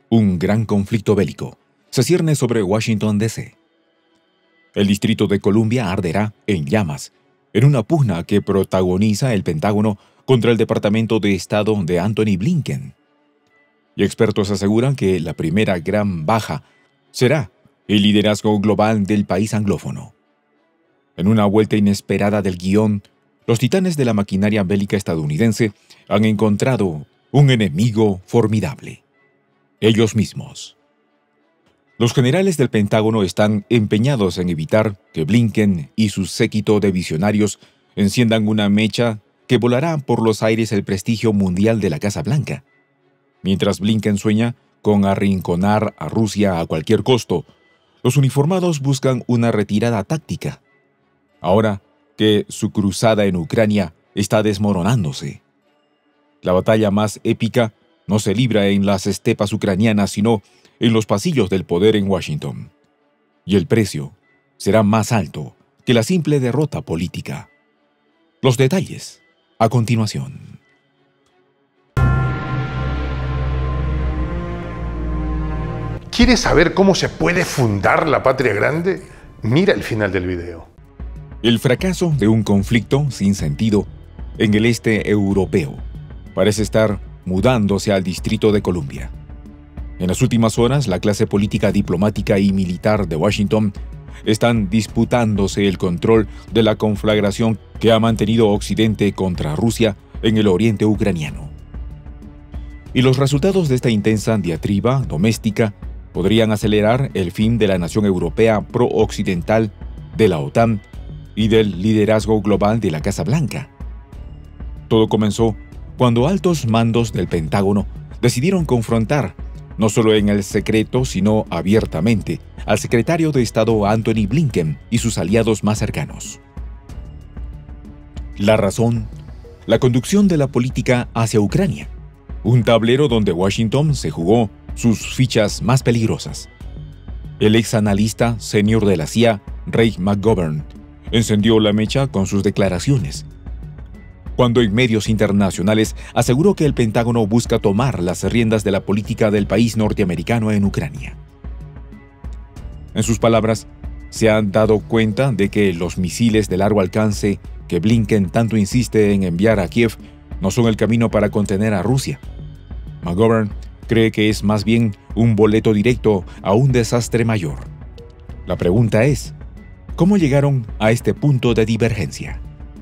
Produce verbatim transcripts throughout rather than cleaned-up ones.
Un gran conflicto bélico se cierne sobre Washington, D C El Distrito de Columbia arderá en llamas en una pugna que protagoniza el Pentágono contra el Departamento de Estado de Antony Blinken. Y expertos aseguran que la primera gran baja será el liderazgo global del país anglófono. En una vuelta inesperada del guión, los titanes de la maquinaria bélica estadounidense han encontrado un enemigo formidable: ellos mismos. Los generales del Pentágono están empeñados en evitar que Blinken y su séquito de visionarios enciendan una mecha que volará por los aires el prestigio mundial de la Casa Blanca. Mientras Blinken sueña con arrinconar a Rusia a cualquier costo, los uniformados buscan una retirada táctica, ahora que su cruzada en Ucrania está desmoronándose. La batalla más épica no se libra en las estepas ucranianas, sino en los pasillos del poder en Washington. Y el precio será más alto que la simple derrota política. Los detalles a continuación. ¿Quieres saber cómo se puede fundar la patria grande? Mira el final del video. El fracaso de un conflicto sin sentido en el este europeo parece estar mudándose al Distrito de Columbia. En las últimas horas, la clase política, diplomática y militar de Washington están disputándose el control de la conflagración que ha mantenido Occidente contra Rusia en el oriente ucraniano. Y los resultados de esta intensa diatriba doméstica podrían acelerar el fin de la nación europea pro-occidental, de la OTAN y del liderazgo global de la Casa Blanca. Todo comenzó cuando altos mandos del Pentágono decidieron confrontar, no solo en el secreto, sino abiertamente, al secretario de Estado Antony Blinken y sus aliados más cercanos. La razón: la conducción de la política hacia Ucrania, un tablero donde Washington se jugó sus fichas más peligrosas. El ex analista senior de la C I A, Ray McGovern, encendió la mecha con sus declaraciones, cuando en medios internacionales aseguró que el Pentágono busca tomar las riendas de la política del país norteamericano en Ucrania. En sus palabras, se han dado cuenta de que los misiles de largo alcance que Blinken tanto insiste en enviar a Kiev no son el camino para contener a Rusia. McGovern cree que es más bien un boleto directo a un desastre mayor. La pregunta es, ¿cómo llegaron a este punto de divergencia?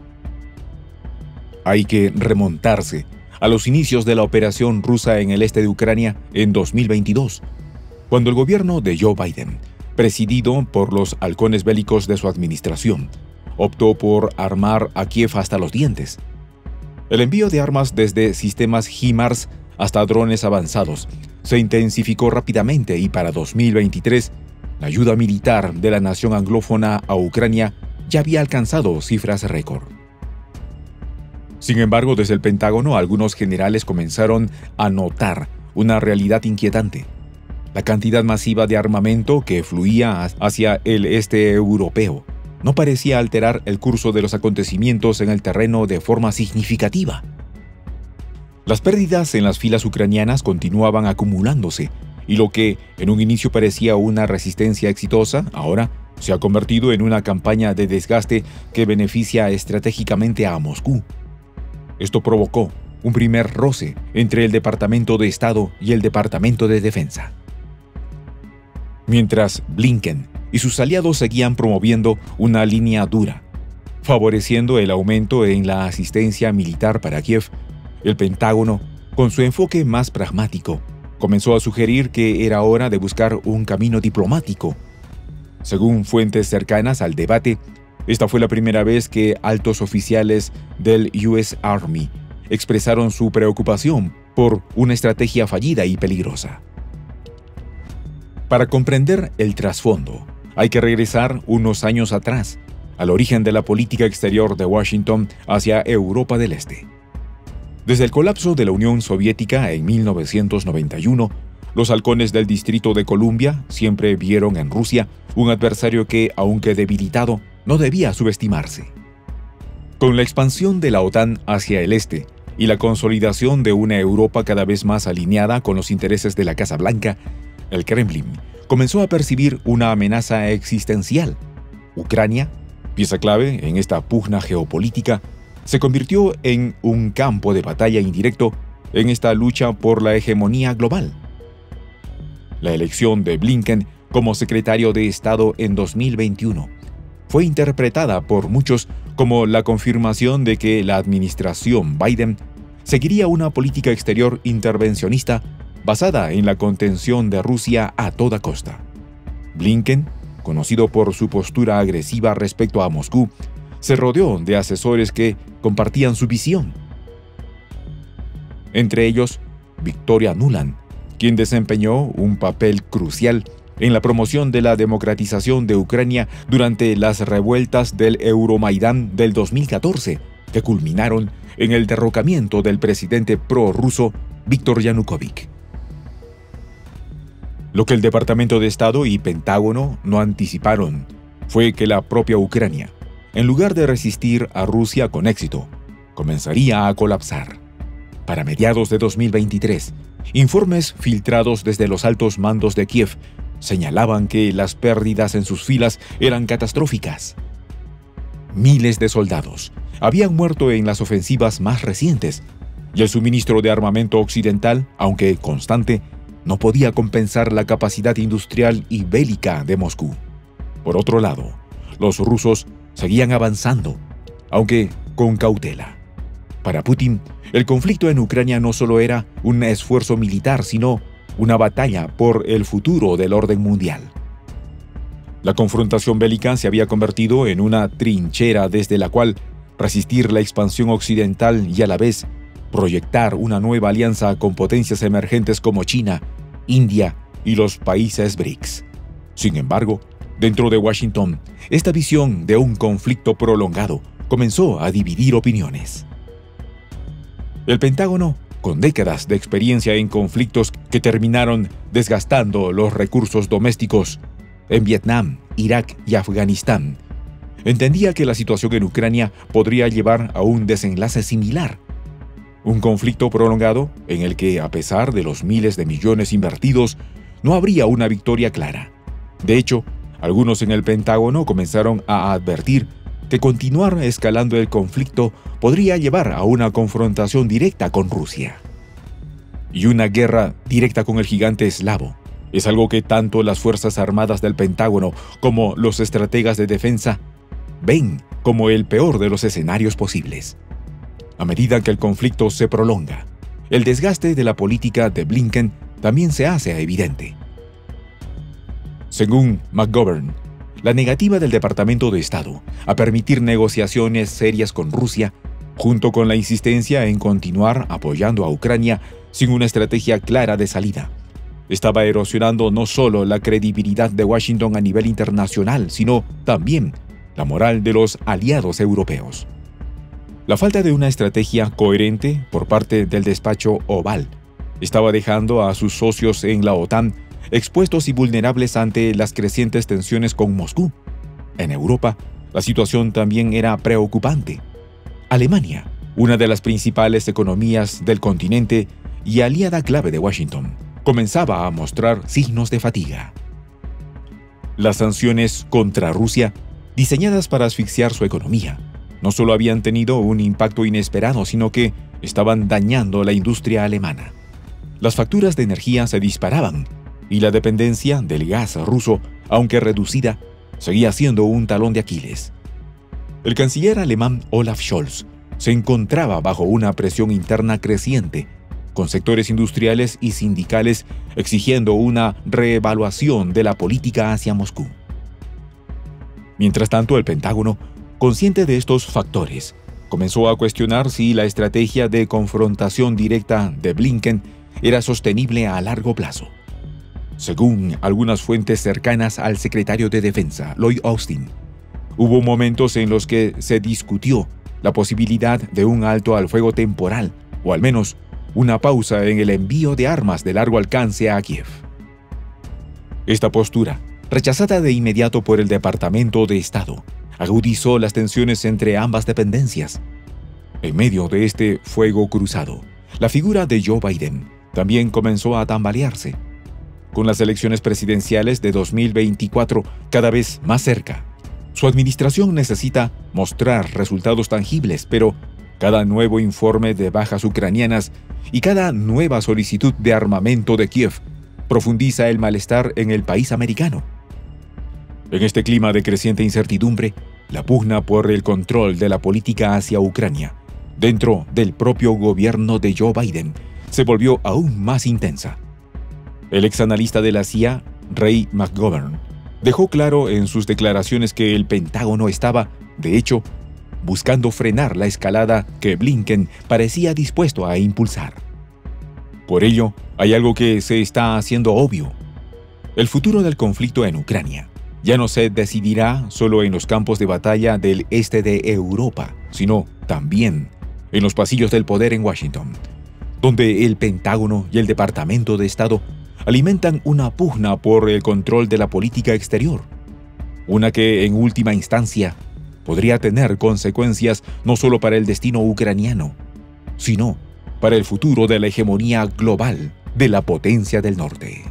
Hay que remontarse a los inicios de la operación rusa en el este de Ucrania en dos mil veintidós, cuando el gobierno de Joe Biden, presidido por los halcones bélicos de su administración, optó por armar a Kiev hasta los dientes. El envío de armas desde sistemas HIMARS hasta drones avanzados se intensificó rápidamente y para dos mil veintitrés, la ayuda militar de la nación anglófona a Ucrania ya había alcanzado cifras récord. Sin embargo, desde el Pentágono, algunos generales comenzaron a notar una realidad inquietante: la cantidad masiva de armamento que fluía hacia el este europeo no parecía alterar el curso de los acontecimientos en el terreno de forma significativa. Las pérdidas en las filas ucranianas continuaban acumulándose, y lo que en un inicio parecía una resistencia exitosa, ahora se ha convertido en una campaña de desgaste que beneficia estratégicamente a Moscú. Esto provocó un primer roce entre el Departamento de Estado y el Departamento de Defensa. Mientras Blinken y sus aliados seguían promoviendo una línea dura, favoreciendo el aumento en la asistencia militar para Kiev, el Pentágono, con su enfoque más pragmático, comenzó a sugerir que era hora de buscar un camino diplomático. Según fuentes cercanas al debate, esta fue la primera vez que altos oficiales del U S Army expresaron su preocupación por una estrategia fallida y peligrosa. Para comprender el trasfondo, hay que regresar unos años atrás, al origen de la política exterior de Washington hacia Europa del Este. Desde el colapso de la Unión Soviética en mil novecientos noventa y uno, los halcones del Distrito de Columbia siempre vieron en Rusia un adversario que, aunque debilitado, no debía subestimarse. Con la expansión de la OTAN hacia el este, y la consolidación de una Europa cada vez más alineada con los intereses de la Casa Blanca, el Kremlin comenzó a percibir una amenaza existencial. Ucrania, pieza clave en esta pugna geopolítica, se convirtió en un campo de batalla indirecto en esta lucha por la hegemonía global. La elección de Blinken como secretario de Estado en dos mil veintiuno fue interpretada por muchos como la confirmación de que la administración Biden seguiría una política exterior intervencionista basada en la contención de Rusia a toda costa. Blinken, conocido por su postura agresiva respecto a Moscú, se rodeó de asesores que compartían su visión. Entre ellos, Victoria Nuland, quien desempeñó un papel crucial en la promoción de la democratización de Ucrania durante las revueltas del Euromaidán del dos mil catorce, que culminaron en el derrocamiento del presidente prorruso Víktor Yanukovych. Lo que el Departamento de Estado y Pentágono no anticiparon fue que la propia Ucrania, en lugar de resistir a Rusia con éxito, comenzaría a colapsar. Para mediados de dos mil veintitrés, informes filtrados desde los altos mandos de Kiev señalaban que las pérdidas en sus filas eran catastróficas. Miles de soldados habían muerto en las ofensivas más recientes, y el suministro de armamento occidental, aunque constante, no podía compensar la capacidad industrial y bélica de Moscú. Por otro lado, los rusos seguían avanzando, aunque con cautela. Para Putin, el conflicto en Ucrania no solo era un esfuerzo militar, sino una batalla por el futuro del orden mundial. La confrontación bélica se había convertido en una trinchera desde la cual resistir la expansión occidental y a la vez proyectar una nueva alianza con potencias emergentes como China, India y los países BRICS. Sin embargo, dentro de Washington, esta visión de un conflicto prolongado comenzó a dividir opiniones. El Pentágono, con décadas de experiencia en conflictos que terminaron desgastando los recursos domésticos en Vietnam, Irak y Afganistán, entendía que la situación en Ucrania podría llevar a un desenlace similar. Un conflicto prolongado en el que, a pesar de los miles de millones invertidos, no habría una victoria clara. De hecho, algunos en el Pentágono comenzaron a advertir que continuar escalando el conflicto podría llevar a una confrontación directa con Rusia. Y una guerra directa con el gigante eslavo es algo que tanto las Fuerzas Armadas del Pentágono como los estrategas de defensa ven como el peor de los escenarios posibles. A medida que el conflicto se prolonga, el desgaste de la política de Blinken también se hace evidente. Según McGovern, la negativa del Departamento de Estado a permitir negociaciones serias con Rusia, junto con la insistencia en continuar apoyando a Ucrania sin una estrategia clara de salida, estaba erosionando no solo la credibilidad de Washington a nivel internacional, sino también la moral de los aliados europeos. La falta de una estrategia coherente por parte del despacho Oval estaba dejando a sus socios en la OTAN expuestos y vulnerables ante las crecientes tensiones con Moscú. En Europa, la situación también era preocupante. Alemania, una de las principales economías del continente y aliada clave de Washington, comenzaba a mostrar signos de fatiga. Las sanciones contra Rusia, diseñadas para asfixiar su economía, no solo habían tenido un impacto inesperado, sino que estaban dañando la industria alemana. Las facturas de energía se disparaban y la dependencia del gas ruso, aunque reducida, seguía siendo un talón de Aquiles. El canciller alemán Olaf Scholz se encontraba bajo una presión interna creciente, con sectores industriales y sindicales exigiendo una reevaluación de la política hacia Moscú. Mientras tanto, el Pentágono, consciente de estos factores, comenzó a cuestionar si la estrategia de confrontación directa de Blinken era sostenible a largo plazo. Según algunas fuentes cercanas al secretario de Defensa, Lloyd Austin, hubo momentos en los que se discutió la posibilidad de un alto al fuego temporal, o al menos una pausa en el envío de armas de largo alcance a Kiev. Esta postura, rechazada de inmediato por el Departamento de Estado, agudizó las tensiones entre ambas dependencias. En medio de este fuego cruzado, la figura de Joe Biden también comenzó a tambalearse. Con las elecciones presidenciales de dos mil veinticuatro cada vez más cerca, su administración necesita mostrar resultados tangibles, pero cada nuevo informe de bajas ucranianas y cada nueva solicitud de armamento de Kiev profundiza el malestar en el país americano. En este clima de creciente incertidumbre, la pugna por el control de la política hacia Ucrania, dentro del propio gobierno de Joe Biden, se volvió aún más intensa. El exanalista de la C I A, Ray McGovern, dejó claro en sus declaraciones que el Pentágono estaba, de hecho, buscando frenar la escalada que Blinken parecía dispuesto a impulsar. Por ello, hay algo que se está haciendo obvio. El futuro del conflicto en Ucrania ya no se decidirá solo en los campos de batalla del este de Europa, sino también en los pasillos del poder en Washington, donde el Pentágono y el Departamento de Estado alimentan una pugna por el control de la política exterior, una que en última instancia podría tener consecuencias no solo para el destino ucraniano, sino para el futuro de la hegemonía global de la potencia del norte.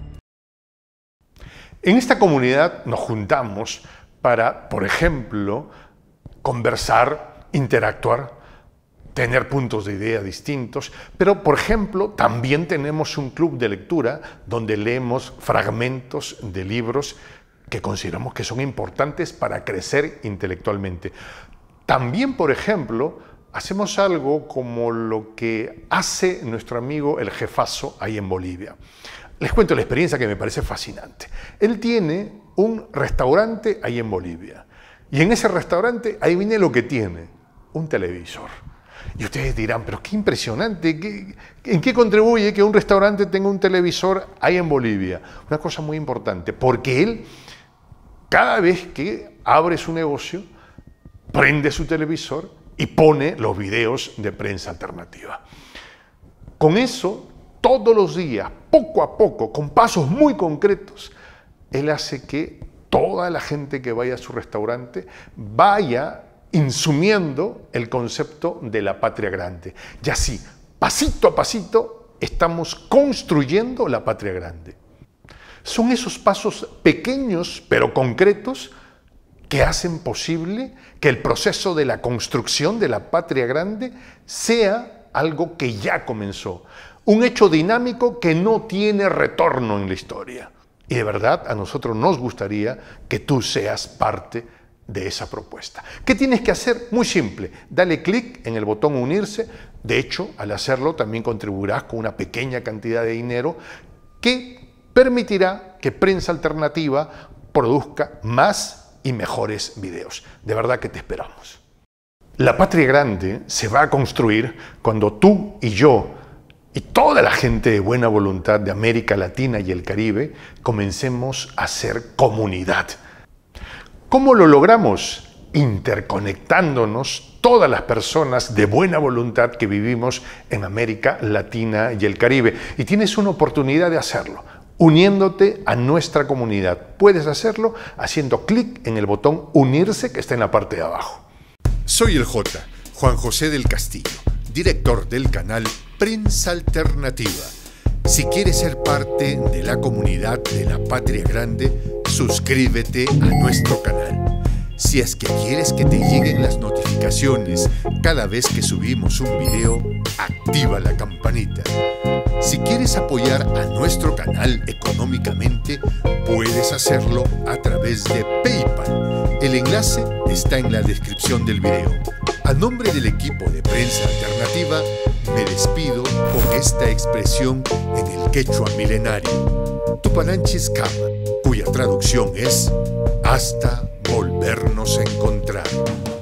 En esta comunidad nos juntamos para, por ejemplo, conversar, interactuar, tener puntos de idea distintos, pero, por ejemplo, también tenemos un club de lectura donde leemos fragmentos de libros que consideramos que son importantes para crecer intelectualmente. También, por ejemplo, hacemos algo como lo que hace nuestro amigo el jefazo ahí en Bolivia. Les cuento la experiencia que me parece fascinante. Él tiene un restaurante ahí en Bolivia. Y en ese restaurante, ahí viene lo que tiene, un televisor. Y ustedes dirán, pero qué impresionante, ¿qué, ¿en qué contribuye que un restaurante tenga un televisor ahí en Bolivia? Una cosa muy importante, porque él, cada vez que abre su negocio, prende su televisor y pone los videos de Prensa Alternativa. Con eso, todos los días, poco a poco, con pasos muy concretos, él hace que toda la gente que vaya a su restaurante vaya insumiendo el concepto de la patria grande. Y así, pasito a pasito, estamos construyendo la patria grande. Son esos pasos pequeños pero concretos que hacen posible que el proceso de la construcción de la patria grande sea algo que ya comenzó. Un hecho dinámico que no tiene retorno en la historia. Y de verdad a nosotros nos gustaría que tú seas parte de esa propuesta. ¿Qué tienes que hacer? Muy simple. Dale clic en el botón unirse. De hecho, al hacerlo también contribuirás con una pequeña cantidad de dinero que permitirá que Prensa Alternativa produzca más y mejores videos. De verdad que te esperamos. La patria grande se va a construir cuando tú y yo y toda la gente de buena voluntad de América Latina y el Caribe comencemos a ser comunidad. ¿Cómo lo logramos? Interconectándonos todas las personas de buena voluntad que vivimos en América Latina y el Caribe. Y tienes una oportunidad de hacerlo, uniéndote a nuestra comunidad. Puedes hacerlo haciendo clic en el botón unirse que está en la parte de abajo. Soy el J, Juan José del Castillo, director del canal Prensa Alternativa. Si quieres ser parte de la comunidad de la Patria Grande, suscríbete a nuestro canal. Si es que quieres que te lleguen las notificaciones cada vez que subimos un video, activa la campanita. Si quieres apoyar a nuestro canal económicamente, puedes hacerlo a través de PayPal. El enlace está en la descripción del video. A nombre del equipo de Prensa Alternativa, me despido con esta expresión en el quechua milenario, Tupananchis Kama, cuya traducción es hasta volvernos a encontrar.